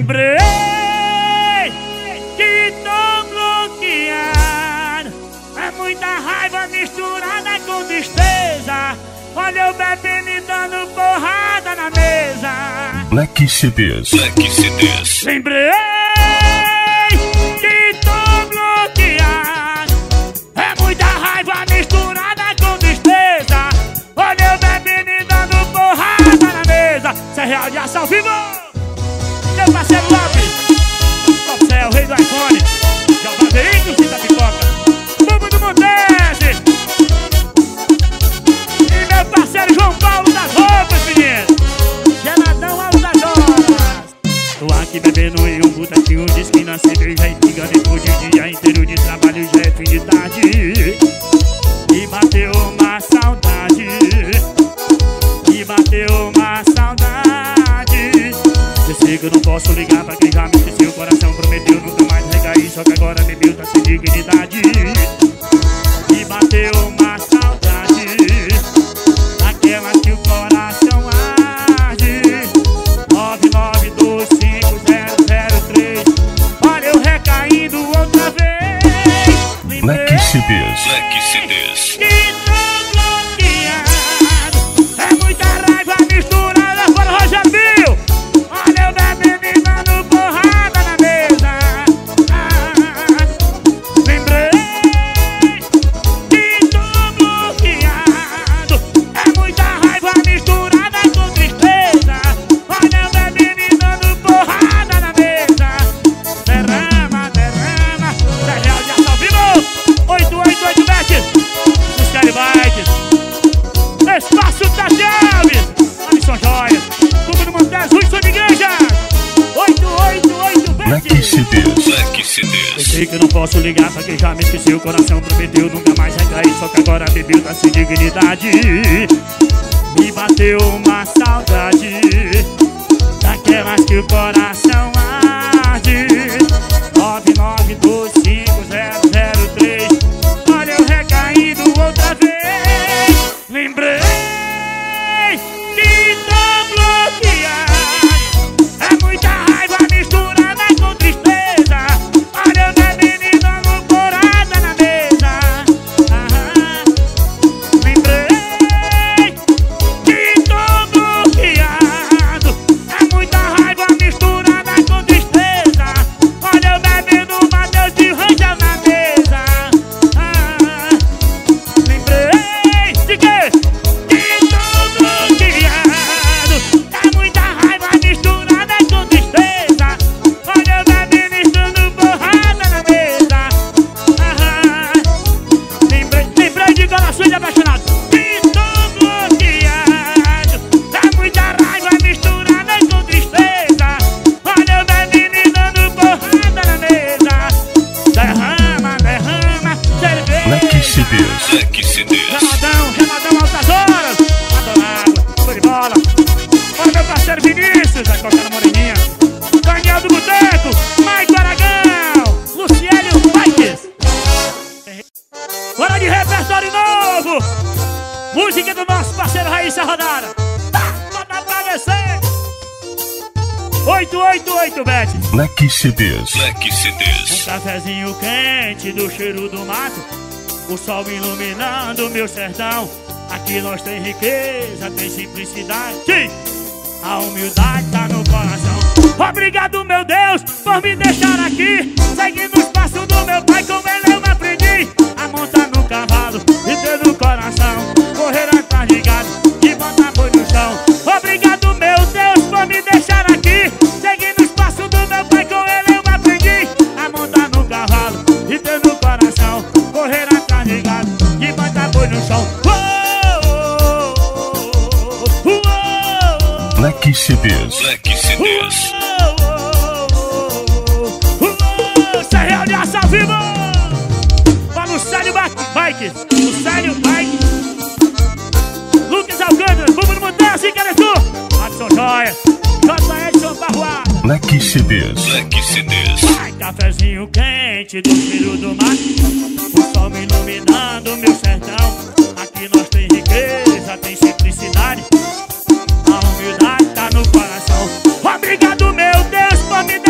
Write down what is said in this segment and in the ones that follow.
Lembrei que tô bloqueado. É muita raiva misturada com tristeza. Olha eu bebendo e dando porrada na mesa. Black CDs. Lembrei que tô bloqueado. É muita raiva misturada com tristeza. Olha eu bebendo e dando porrada na mesa. Cê é real de ação vivo. Meu parceiro Lopes, você é o rei do iPhone. Já vai ver isso, fita pipoca. Bubu do Montese. E meu parceiro João Paulo das roupas, menino. Geladão alto das horas. Tô aqui bebendo em um botequinho de esquina, cerveja e pinga. Depois de um dia inteiro de trabalho, já é fim de tarde. E bateu uma saudade. E bateu uma saudade. Eu sei que eu não posso ligar pra quem já me esqueceu. O coração prometeu nunca mais recair, só que agora me viu, tá sem dignidade. E bateu uma saudade, aquela que o coração arde. 9925003. Olha eu recaindo outra vez. Black CDs. Que tô bloqueado. É muita raiva misturada. Fala, Rogério. Olha eu bebendo e dando porrada na mesa. Lembrei que tô bloqueado. É muita raiva misturada com tristeza. Olha eu bebendo e dando porrada na mesa. Derrama, derrama. Cê é real de ação vivo. 888 bet. Os Caribites. Espaço das Chaves. Alisson Joia. Clube do Montes, Rui São de Igreja. 888 Black bet. CDs. Eu sei que eu não posso ligar pra quem já me esqueceu. O coração prometeu nunca mais recair, só que agora bebeu, tá sem dignidade. Me bateu uma saudade, daquelas que o coração arde. 9925003. Olha eu recaindo outra vez. Lembrei que tô bloqueado. É muita raiva misturada com tristeza. Olha eu bebendo e dando porrada na mesa. Lembrei que tô bloqueado. É muita raiva misturada com tristeza. Olha eu bebendo Mateus de Rangel na mesa. Lembrei de que tô bloqueado. É muita raiva misturada com tristeza. Olha eu bebendo e dando porrada na mesa. Lembrei de coração de apaixonado. Que tô bloqueado. É muita raiva misturada com tristeza. Olha eu bebendo e dando porrada na mesa. Derrama, derrama, Black cerveja. CDs. Geladão altas horas. Adorado, tô de bola. Olha meu parceiro Vinícius, vai colocar na moreninha. Daniel do Boteco, Mike Aragão, Luciélio Bikes. Hora de repertório novo. Música do nosso parceiro Raíssa Rodada. Bota pra descer. 888 bet. Black CDs. Um cafezinho quente do cheiro do mato, o sol iluminando meu sertão. Aqui nós tem riqueza, tem simplicidade. Sim. A humildade tá no coração. Obrigado, meu Deus, por me deixar aqui, seguindo os passos do meu pai, como ele eu aprendi a montar no cavalo e ter no coração, correr atrás de gado e botar boi no chão. Obrigado, meu Deus, por me deixar aqui, seguindo os passos do meu pai, com ele eu aprendi a montar no cavalo e ter no coração, correr atrás de gado e botar boi no chão. Black CDs. Cê é real de ação vivo. Para o Célio Bike, o Célio Bike, Lucas Alcântara, Bubu do Montes, Caretu, Adson Joia, J. Edson Barroada. Black CDs. Ai, cafezinho quente do cheiro do mato, o sol me iluminando meu sertão. Aqui nós tem riqueza, tem simplicidade. A humildade tá no coração. Obrigado, meu Deus, por me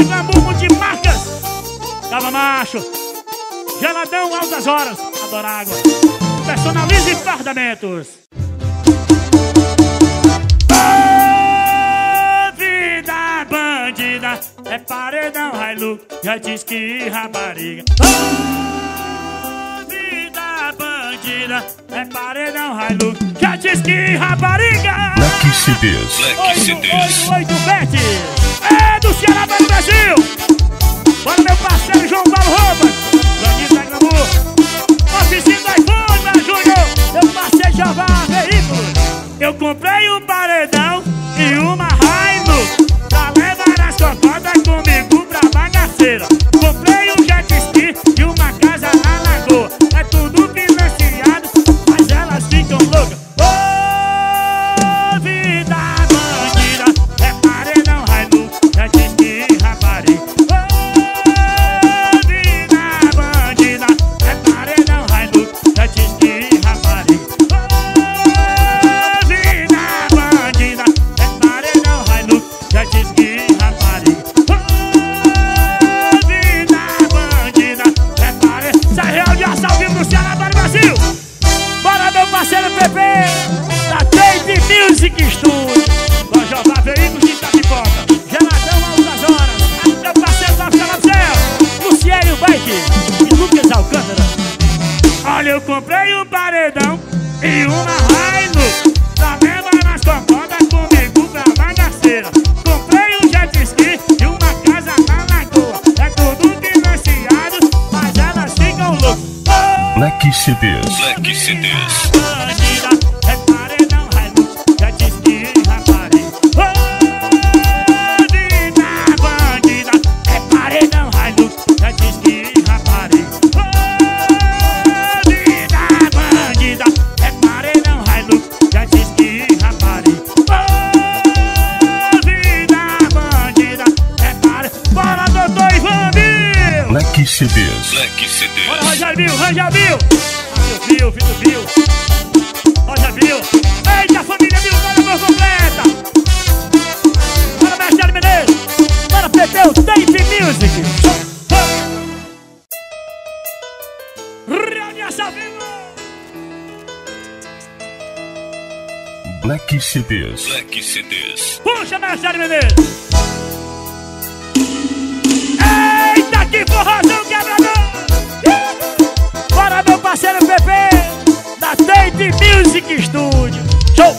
Glamour Multimarcas. Calma, macho. Geladão, altas horas. Adoro água. Personalize fardamentos. Oh, vida bandida, é paredão, Hilux, já diz que rapariga. Oh, vida bandida, é paredão, Hilux, já diz que rapariga. Lucky CDs. Lucky CDs. 88 é do Ceará para o Brasil. Bora meu parceiro João Paulo Roupas, Danita Glamour, oficina do iPhone, né, Júnior? Meu parceiro Javá Veículos. Eu comprei um paredão e uma Hilux pra levar as cocotas comigo pra bagaceira. Comprei um jet ski e uma casa na lagoa. É tudo financiado, mas elas ficam loucas. Ô, vida bandida, é paredão, Hilux, jet ski, rapariga. Ô, vida bandida, é paredão, Hilux, jet ski, rapariga. Ô, vida bandida, é paredão, Hilux, jet ski, rapariga. Ô, vida bandida, é paredão. Sai real de assalto vivo no Ceará para o Brasil. Bora meu parceiro Pepe, da Tape Music Studio. Lojová Veículos de Itapipoca. Geladão, altas horas. Meu parceiro vai ficar lá no céu. Luciano Bike e Lucas Alcântara. Olha, eu comprei um paredão e uma Hilux pra levar nas cocotas comigo pra bagaceira. Comprei um jet ski e uma casa na lagoa. É tudo financiado, mas elas ficam loucas. Lucky CDs. Lucky CDs. Bandida, é paredão, Hilux, jet ski, rapariga. Ô, vida bandida, é paredão, Hilux, jet ski, rapariga. Ô, vida bandida, é paredão, Hilux, jet ski, rapariga. Ô, vida bandida, é paredão. Bora, doutor Ivan Bill! Lucky CDs. Lucky CDs. Bora, Roger Bill, Roger Bill! Filho do Bill, Roger Bill. Eita, família Bill, bora por completa. Bora, Mestre Menezes. Bora, Pepeu, Tape Music. Reunião vivo. Lucky CDs. Lucky CDs. Puxa, Mestre Menezes. Eita, que forrozão quebrador. Bora, meu parceiro Pepe, da Tape Music Studio. Show!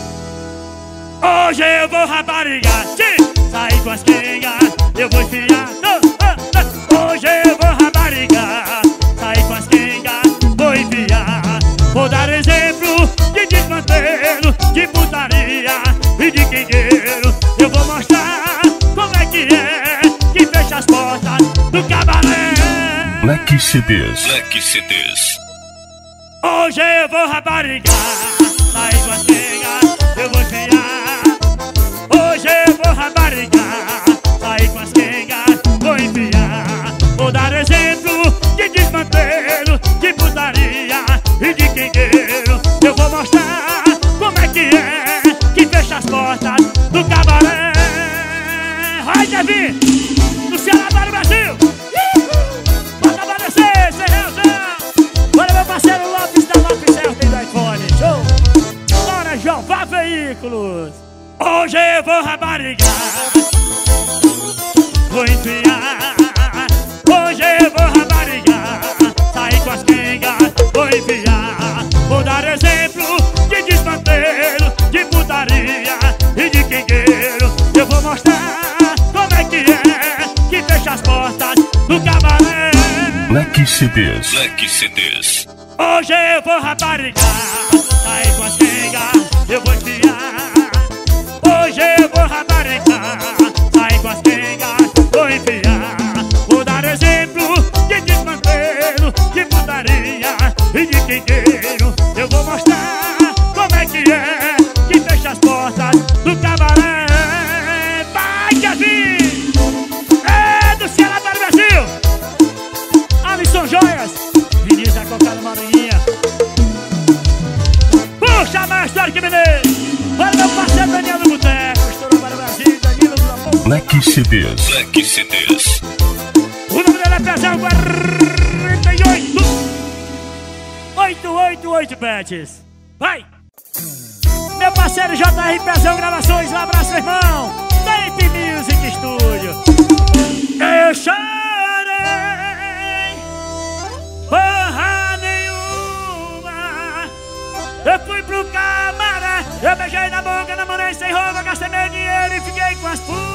Hoje eu vou raparigar, sair com as quengas, eu vou enfiar. Hoje eu vou raparigar, sair com as quengas, vou enfiar. Vou dar exemplo de desmantelo, de putaria e de quengueiro. Eu vou mostrar como é que fecha as portas do cabaré. Lucky CDs. Lucky CDs. Hoje eu vou raparigar, sair com as quengas, eu vou enfiar. Hoje eu vou raparigar, sair com as quengas, vou enfiar. Vou dar exemplo de desmantelo, de putaria e de quengueiro. Eu vou mostrar como é que fecha as portas do cabaré. Vai, Davi, do Ceará para o Brasil. Bora, meu parceiro Lopes da Lopes Celta do iPhone. Show! Bora, Javá Veículos. Hoje eu vou raparigar, vou enfiar. Hoje eu vou raparigar, sair com as quengas, vou enfiar. Vou dar exemplo de desmantelo, de putaria e de quengueiro. Eu vou mostrar como é que fecha as portas do cabaré. Lucky CDs. Lucky CDs. Hoje eu vou raparigar, sair com as quengas, eu vou enfiar. Hoje eu vou raparigar, sair com as quengas, vou enfiar. Vou dar exemplo de desmantelo, de putaria e de quengueiro. Eu vou mostrar como é que fecha as portas do cabaré. Vai, Kevin! É do Ceará para o Brasil! Alisson Joias, Vinícius da Coca do Maranhinha. Puxa, mestre Arquimedes. Para meu parceiro Daniel do Boteco, estourou para o Brasil, Danilo do CDs. Black CDs. O número dela é Pezão 48 888 Betes. Vai! Meu parceiro JR Pezão Gravações, um abraço, meu irmão. Tape Music Studio. Eu chorei, porra nenhuma. Eu fui pro camaré, eu beijei na boca, namorei sem roupa, gastei meu dinheiro e fiquei com as putas.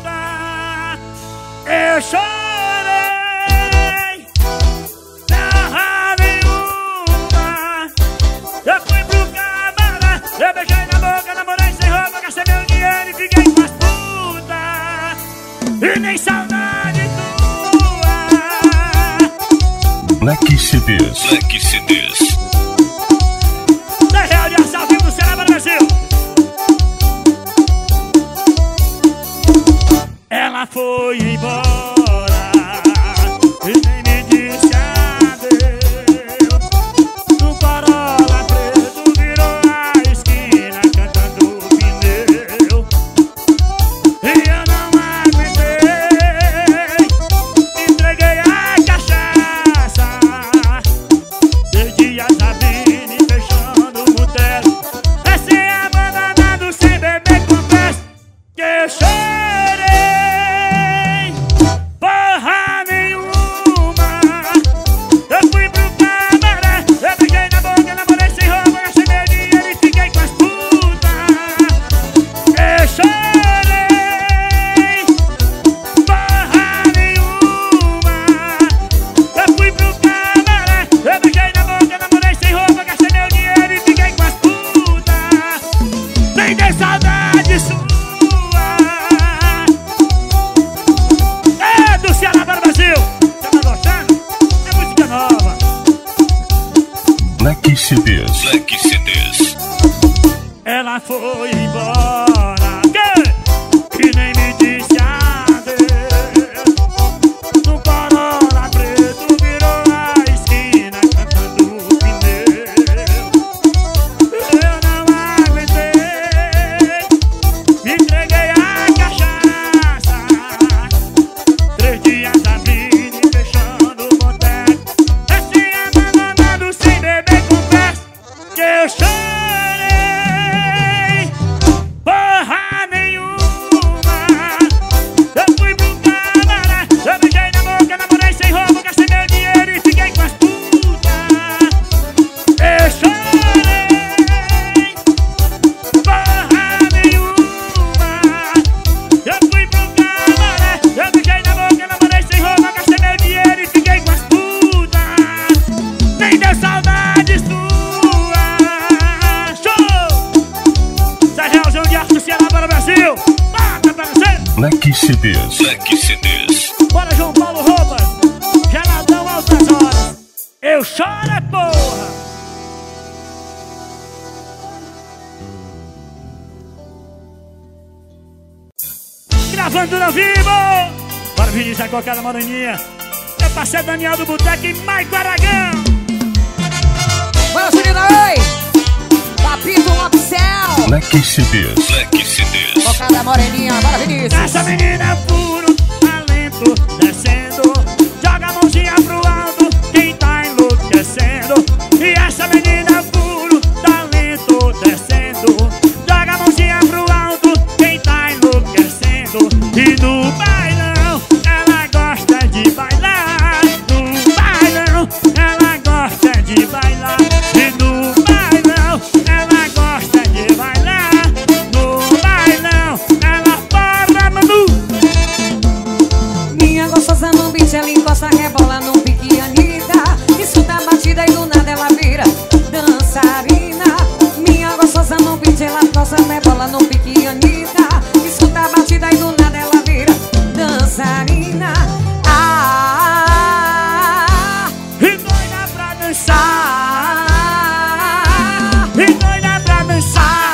Eu chorei, porra nenhuma. Eu fui pro camaré, eu beijei na boca, namorei sem roupa, gastei meu dinheiro e fiquei com as putas. E nem saudade tua. Black CDs. Black CDs. R$10 de ação vivo do Ceará para o Brasil. Ela foi embora e nem me disse adeus. No Corolla preto virou a esquina cantando pneu. E eu não aguentei, entreguei a cachaça. Perdi a Sabine fechando o boteco. Recém-abandonado sem beber, confesso que eu chorei, porra nenhuma. Eu fui pro camaré, eu beijei na boca, namorei sem roupa, gastei meu dinheiro e fiquei com as putas. Eu chorei, porra nenhuma. Eu fui pro camaré, eu beijei na boca, namorei sem roupa, gastei meu dinheiro e fiquei com as putas. Nem dei saudade sua. É do Ceará para o Brasil. Você tá gostando? É música nova. Black CDs. Black CDs. Ela foi embora e nem me disse adeus. No Corolla preto virou a esquina cantando pneu. Eu não aguentei, me entreguei a cachaça. 3 dias abrindo e fechando o boteco. Recém-abandonado sem beber, confesso que eu chorei, porra nenhuma. Eu fui pro camaré, eu beijei na boca, namorei sem roupa, gastei meu dinheiro e fiquei com as putas. Eu chorei, porra nenhuma. Eu fui pro camaré, eu beijei na boca, namorei sem roupa, gastei meu dinheiro e fiquei com as putas. Nem deu saudade sua. Show! Sérgio de Arte do Ceará para o Brasil. Bata pra você. Black CDs. Black CDs. Bora, João Paulo Roupas. Geladão altas horas. Eu choro é porra. Gravando no vivo. Bora, Vinícius, a Cocada Moreninha. Meu parceiro Daniel do Boteco e Maico Aragão. Bora, Juliana, oi! Papito Lopcel! Black CDs. Black CDs. Cocada Moreninha, bora, Vinícius! Essa menina é puro talento, descendo. Joga a mãozinha pro alto, quem tá enlouquecendo. E essa menina é puro talento, descendo. Joga a mãozinha pro alto, quem tá enlouquecendo. E no bailão, ela gosta de bailar. No bailão, ela gosta de bailar. E no bailão, ela gosta de bailar. No bailão, ela para, Manu. Minha gostosa no beat, ela encosta, rebola no pique Anitta. Escuta a batida e do nada ela vira dançarina. Minha gostosa no beat, ela encosta, rebola no pique Anitta. Escuta a batida e do nada ela vira dançarina. E doida pra dançar. E doida pra dançar.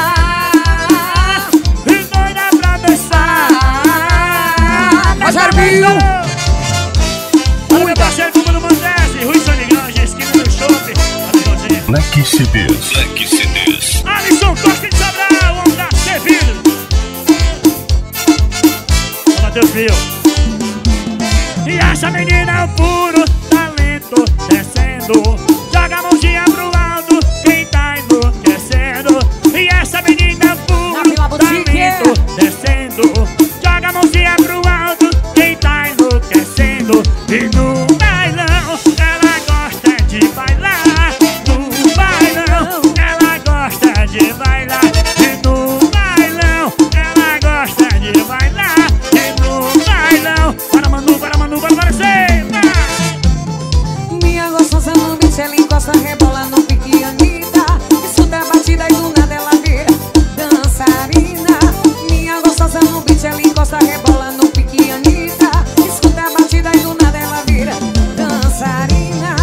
E doida pra dançar. Rogério Binho! Olha meu parceiro Cuba do Montese, Rui Sonigranja, esquina do shopping. Black CDs. Black CDs. Alisson Costa de Sobral, homem da Sevilla. teu filho. E essa menina é o puro talento descendo. Joga a mãozinha pro alto, quem tá enlouquecendo. E essa menina é o puro talento descendo. Joga a mãozinha pro alto, quem tá enlouquecendo. E no bailão ela gosta de bailar. No bailão ela gosta de bailar. E no bailão ela gosta de bailar. E no bailão, para Manu, para Manu, para cima. Minha gostosa no beat, ela encosta, rebola no pique Anitta. Escuta a batida e do nada ela vira dançarina. Minha gostosa no beat, ela encosta, rebola no pique Anitta. Escuta a batida e do nada ela vira dançarina.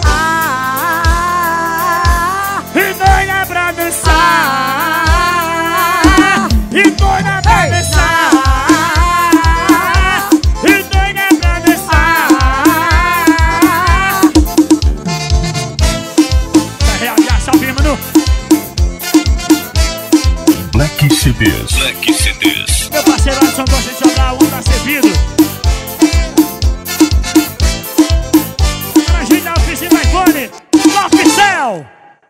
E doida pra dançar. E doida pra dançar. E doida pra dançar. Pra realizar, salve, Manu. Black CDs. Black CDs. Meu parceiro Alisson gosta de jogar um tá servido. Para a gente da oficina iPhone, Oficial.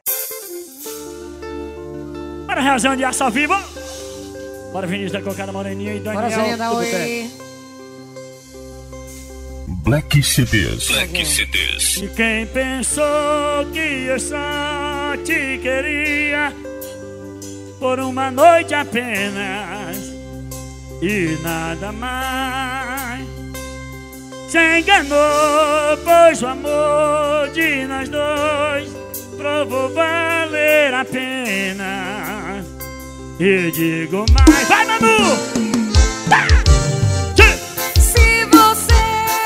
Para a reação de aço ao vivo. Bora, Vinícius da Cocada Moreninha e Daniel. Bora, Zé, dá tudo oi. bem? Black CDs. Black CDs. E quem pensou que eu só te queria por uma noite apenas e nada mais, se enganou, pois o amor de nós dois provou valer a pena. E digo mais, vai, Manu! Tá! Se você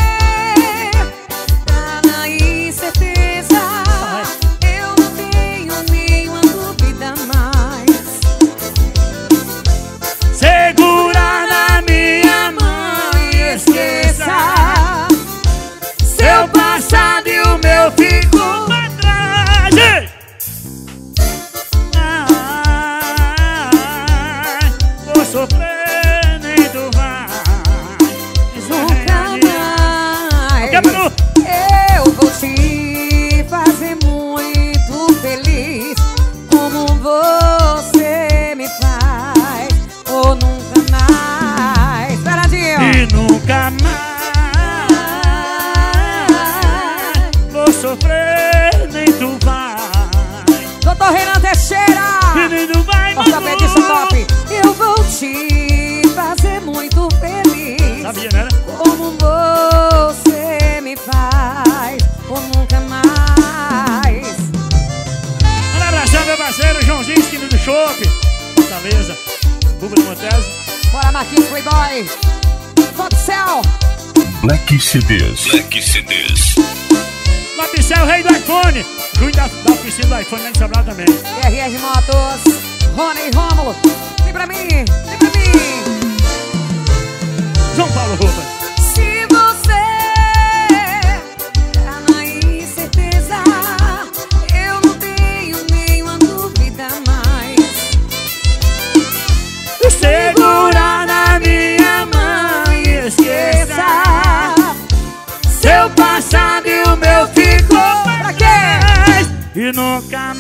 tá na incerteza, eu não tenho nenhuma dúvida mais. Segura na minha mão e esqueça seu passado e o meu fico pra trás. Vou sofrer, nem tu vai. Nunca mais. Eu vou te fazer muito feliz, como você me faz. Ou nunca mais. Paradinho. E nunca mais vou sofrer, nem tu vai. Doutor Renan Teixeira, E nem tu vai, ortopedista top. Eu vou te fazer muito feliz, Sabia, né? como você me faz. Ou nunca mais. Um abração, meu parceiro Joãozinho, esquina do Chopp, Fortaleza, Buba do Montes. Bora, Marquinhos Playboy. Foxel. Black CDs. Black CDs. Lapicel, rei do iPhone. Júnior da oficina do iPhone, lá em Sobral também. RR Motos. Rony e Rômulo. Vem pra mim, vem pra mim. João Paulo Roupa. Se você tá na incerteza, eu não tenho nenhuma dúvida mais. Segura na minha mão e esqueça seu passado e o meu ficou pra trás. E nunca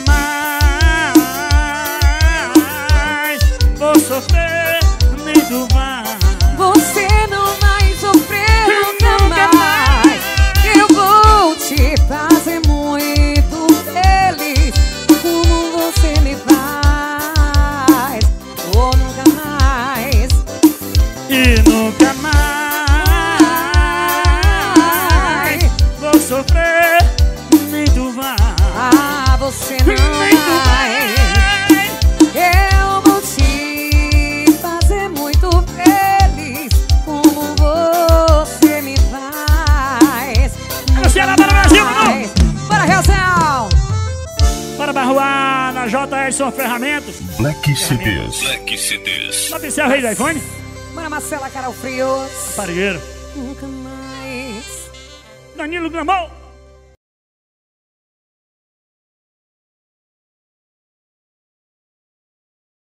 mais vou sofrer, nem tu vai. Você não vai sofrer nunca mais. Eu vou te fazer muito feliz, como você me faz. Ou nunca mais. E nunca mais vou sofrer, nem tu vai. Ah, você não vai. Eu vou te fazer muito feliz, como você me faz. Luciana, bora, Brasil, mais. Bora, Real. Para Barruá, na JS Ferramentas. Black CDs. Black CDs. Lapicel, rei do iPhone. Bora, Marcela Carol Frios. Parigueiro. Nunca mais. Danilo Gramol.